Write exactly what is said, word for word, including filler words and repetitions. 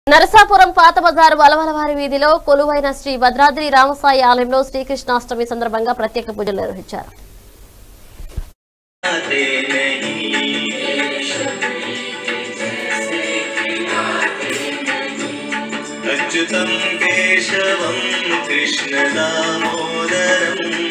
నరసాపురం పాత బజారు వలవలవారి వీధిలో కొలువైన శ్రీ భద్రాద్రి రామసాయి ఆలయంలో శ్రీకృష్ణాష్టమి సందర్భంగా ప్రత్యేక పూజలు నిర్వహించారు. అచ్యుతం కేశవం కృష్ణ దామోదరం